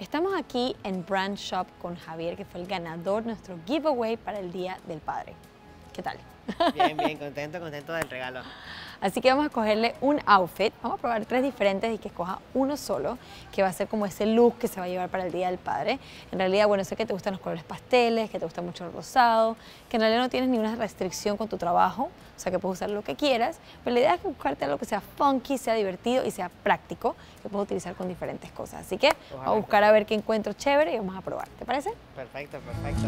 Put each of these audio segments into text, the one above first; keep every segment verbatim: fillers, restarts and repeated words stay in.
Estamos aquí en Brand Shop con Javier, que fue el ganador de nuestro giveaway para el Día del Padre. ¿Qué tal? Bien, bien, contento, contento del regalo. Así que vamos a escogerle un outfit. Vamos a probar tres diferentes y que escoja uno solo, que va a ser como ese look que se va a llevar para el Día del Padre. En realidad, bueno, sé que te gustan los colores pasteles, que te gusta mucho el rosado, que en realidad no tienes ninguna restricción con tu trabajo, o sea que puedes usar lo que quieras, pero la idea es que buscarte algo que sea funky, sea divertido y sea práctico, que puedes utilizar con diferentes cosas. Así que vamos a buscar a ver qué encuentro chévere y vamos a probar. ¿Te parece? Perfecto, perfecto.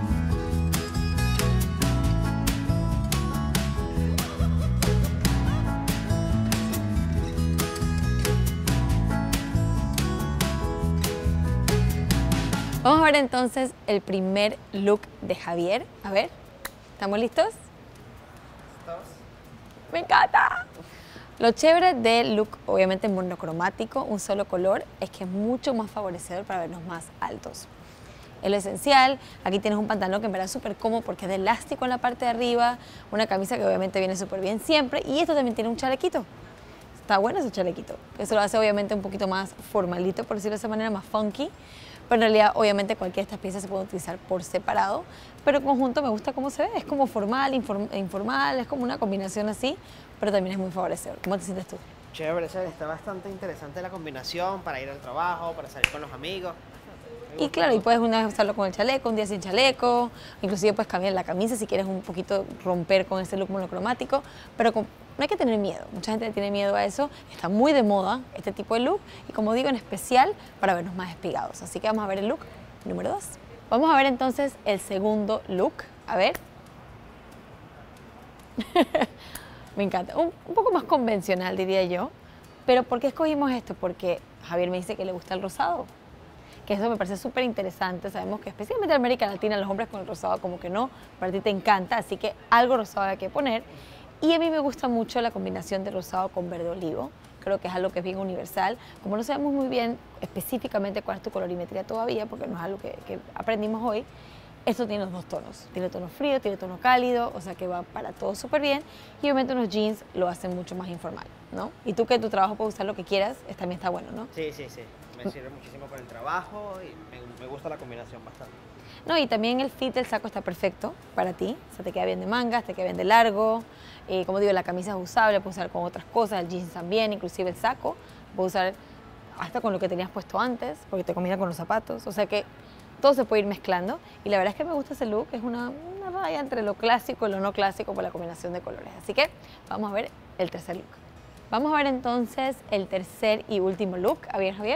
Vamos a ver entonces el primer look de Javier. A ver, ¿estamos listos? ¿Listos? ¡Me encanta! Lo chévere del look, obviamente monocromático, un solo color, es que es mucho más favorecedor para vernos más altos. Es lo esencial. Aquí tienes un pantalón que en verdad es súper cómodo porque es de elástico en la parte de arriba, una camisa que obviamente viene súper bien siempre, y esto también tiene un chalequito. Está bueno ese chalequito. Eso lo hace obviamente un poquito más formalito, por decirlo de esa manera, más funky. Pero en realidad, obviamente, cualquiera de estas piezas se puede utilizar por separado, pero en conjunto me gusta cómo se ve. Es como formal, inform informal, es como una combinación así, pero también es muy favorecedor. ¿Cómo te sientes tú? Chévere, chévere, está bastante interesante la combinación para ir al trabajo, para salir con los amigos. Y claro, y puedes una vez usarlo con el chaleco, un día sin chaleco, inclusive puedes cambiar la camisa si quieres un poquito romper con ese look monocromático, pero con, no hay que tener miedo, mucha gente tiene miedo a eso, está muy de moda este tipo de look y como digo, en especial para vernos más espigados. Así que vamos a ver el look número dos. Vamos a ver entonces el segundo look, a ver. Me encanta, un, un poco más convencional diría yo, pero ¿por qué escogimos esto? Porque Javier me dice que le gusta el rosado. Que eso me parece súper interesante. Sabemos que especialmente en América Latina los hombres con el rosado como que no, pero a ti te encanta, así que algo rosado hay que poner. Y a mí me gusta mucho la combinación de rosado con verde olivo. Creo que es algo que es bien universal. Como no sabemos muy bien específicamente cuál es tu colorimetría todavía, porque no es algo que, que aprendimos hoy, esto tiene los dos tonos. Tiene tono frío, tiene tono cálido, o sea que va para todo súper bien. Y obviamente unos jeans lo hacen mucho más informal, ¿no? Y tú que en tu trabajo puedes usar lo que quieras, también está bueno, ¿no? Sí, sí, sí. Me sirve muchísimo para el trabajo y me, me gusta la combinación bastante. No, y también el fit del saco está perfecto para ti. O sea, te queda bien de mangas, te queda bien de largo. Eh, como digo, la camisa es usable, puedes usar con otras cosas, el jeans también, inclusive el saco. Puedes usar hasta con lo que tenías puesto antes, porque te combina con los zapatos. O sea que todo se puede ir mezclando. Y la verdad es que me gusta ese look, es una, una raya entre lo clásico y lo no clásico por la combinación de colores. Así que vamos a ver el tercer look. Vamos a ver entonces el tercer y último look. A ver, Javier.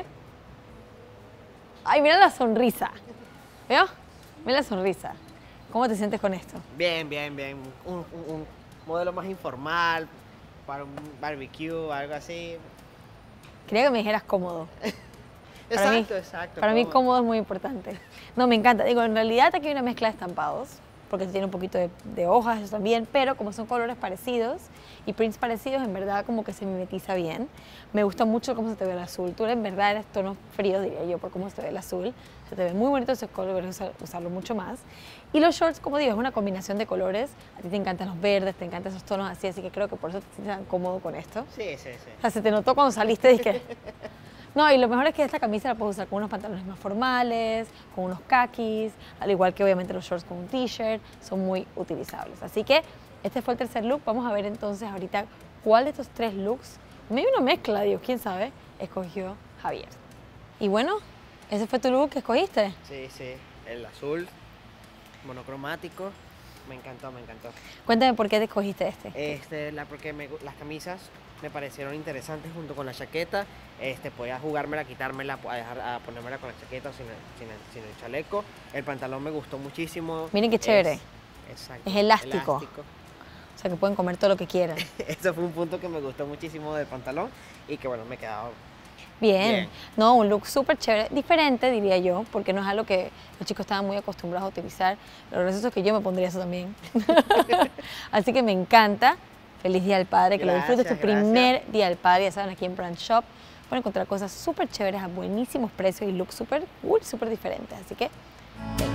Ay, mira la sonrisa. ¿Veo? Mira la sonrisa. ¿Cómo te sientes con esto? Bien, bien, bien. Un, un, un modelo más informal, para un barbecue, algo así. Quería que me dijeras cómodo. Para Exacto, mí, exacto. Para mí cómodo es muy importante. No, me encanta. Digo, en realidad aquí hay una mezcla de estampados, porque tiene un poquito de, de hojas eso también, pero como son colores parecidos y prints parecidos, en verdad como que se mimetiza bien. Me gusta mucho cómo se te ve el azul. Tú en verdad eres tono frío, diría yo, por cómo se te ve el azul. Se te ve muy bonito ese color, deberías usarlo mucho más. Y los shorts, como digo, es una combinación de colores. A ti te encantan los verdes, te encantan esos tonos así, así que creo que por eso te sientes tan cómodo con esto. Sí, sí, sí. O sea, se te notó cuando saliste, dije... No, y lo mejor es que esta camisa la puedes usar con unos pantalones más formales, con unos khakis, al igual que obviamente los shorts con un t-shirt, son muy utilizables. Así que este fue el tercer look. Vamos a ver entonces ahorita cuál de estos tres looks, medio una mezcla, Dios, quién sabe, escogió Javier. Y bueno, ese fue tu look que escogiste. Sí, sí, el azul, monocromático, me encantó, me encantó. Cuéntame por qué te escogiste este. Este, la, porque me, las camisas me parecieron interesantes junto con la chaqueta. Este, podía jugármela, quitármela, a, dejar, a ponérmela con la chaqueta o sin el, sin, el, sin el chaleco. El pantalón me gustó muchísimo. Miren qué chévere. Es, exacto, es elástico. elástico. O sea que pueden comer todo lo que quieran. Eso fue un punto que me gustó muchísimo del pantalón y que bueno, me quedaba bien. bien. No, un look súper chévere, diferente diría yo, porque no es algo que los chicos estaban muy acostumbrados a utilizar. Lo gracioso es que yo me pondría eso también. Así que me encanta. Feliz Día del Padre, que Gracias, lo disfrutes tu gracias. primer Día del Padre. Ya saben, aquí en Brand Shop pueden encontrar cosas súper chéveres a buenísimos precios y looks súper cool, súper diferentes. Así que